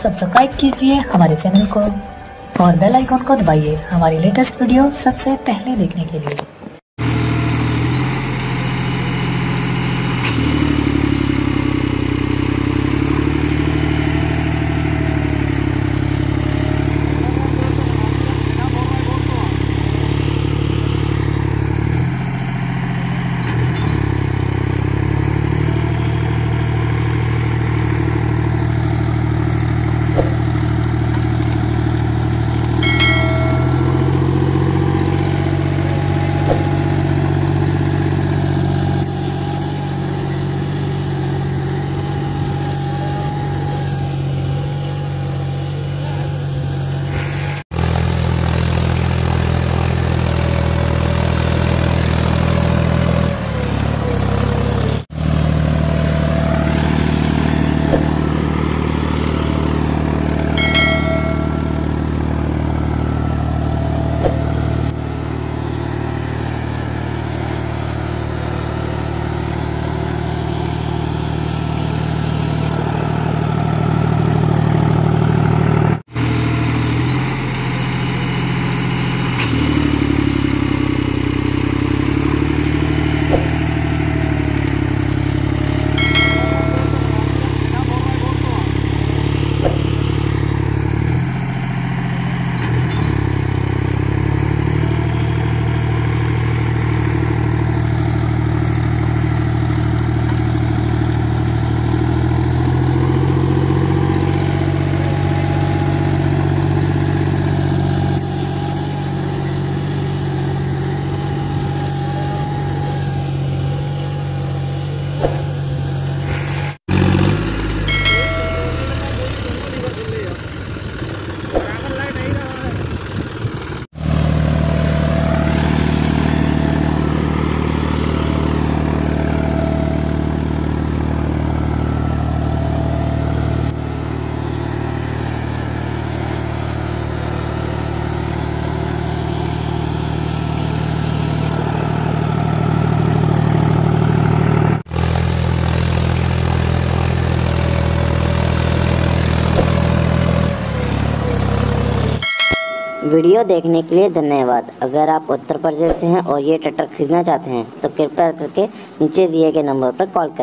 Subscribe कीजिए हमारे channel को और बेल आइकॉन को दबाइए हमारी लेटेस्ट वीडियो सबसे पहले देखने के लिए। वीडियो देखने के लिए धन्यवाद। अगर आप उत्तर प्रदेश से हैं और ये ट्रैक्टर खरीदना चाहते हैं तो कृपया करके नीचे दिए गए नंबर पर कॉल करें।